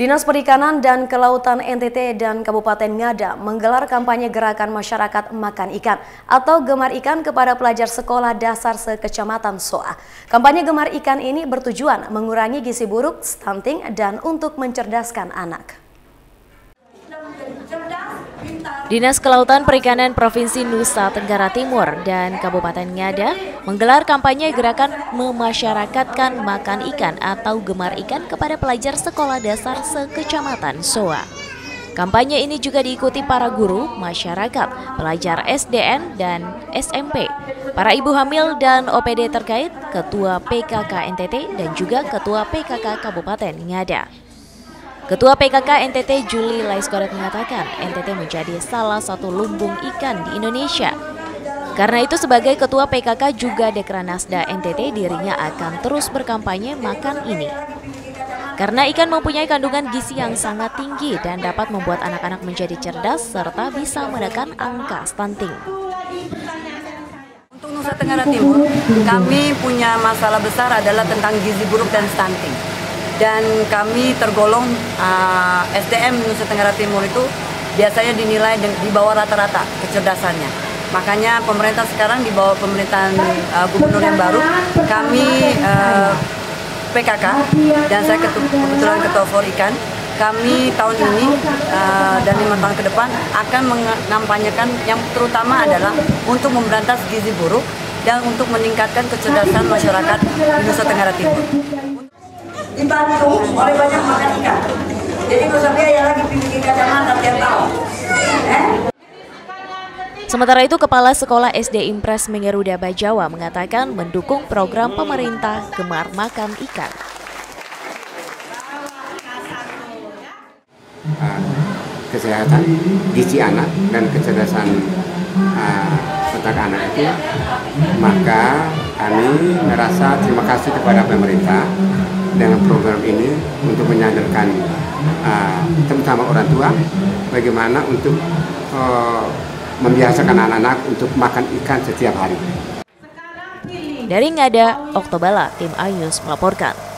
Dinas Perikanan dan Kelautan NTT dan Kabupaten Ngada menggelar kampanye gerakan masyarakat makan ikan atau gemar ikan kepada pelajar sekolah dasar sekecamatan Soa. Kampanye gemar ikan ini bertujuan mengurangi gizi buruk, stunting, dan untuk mencerdaskan anak. Dinas Kelautan Perikanan Provinsi Nusa Tenggara Timur dan Kabupaten Ngada menggelar kampanye gerakan memasyarakatkan makan ikan atau gemar ikan kepada pelajar sekolah dasar sekecamatan Soa. Kampanye ini juga diikuti para guru, masyarakat, pelajar SDN dan SMP, para ibu hamil dan OPD terkait, Ketua PKK NTT dan juga Ketua PKK Kabupaten Ngada. Ketua PKK NTT Juli Laisgoret mengatakan NTT menjadi salah satu lumbung ikan di Indonesia. Karena itu sebagai Ketua PKK juga Dekranasda NTT dirinya akan terus berkampanye makan ini. Karena ikan mempunyai kandungan gizi yang sangat tinggi dan dapat membuat anak-anak menjadi cerdas serta bisa menekan angka stunting. Untuk Nusa Tenggara Timur, kami punya masalah besar adalah tentang gizi buruk dan stunting. Dan kami tergolong SDM Nusa Tenggara Timur itu biasanya dinilai di bawah rata-rata kecerdasannya. Makanya pemerintah sekarang di bawah pemerintahan gubernur yang baru, kami PKK dan saya kebetulan Ketua Forikan, kami tahun ini dan 5 tahun ke depan akan mengampanyekan yang terutama adalah untuk memberantas gizi buruk dan untuk meningkatkan kecerdasan masyarakat di Nusa Tenggara Timur. Dibantu oleh banyak makan ikan. Jadi nggak usah biaya lagi bikin kacamata tiap tahun. Sementara itu, Kepala Sekolah SD Impres Mengeruda Bajawa mengatakan mendukung program pemerintah Gemar Makan Ikan. Kesehatan gizi anak dan kecerdasan otak anak itu, maka kami merasa terima kasih kepada pemerintah dengan program ini untuk menyadarkan terutama orang tua bagaimana untuk membiasakan anak-anak untuk makan ikan setiap hari. Dari Ngada, Oktobala, Tim Ayus melaporkan.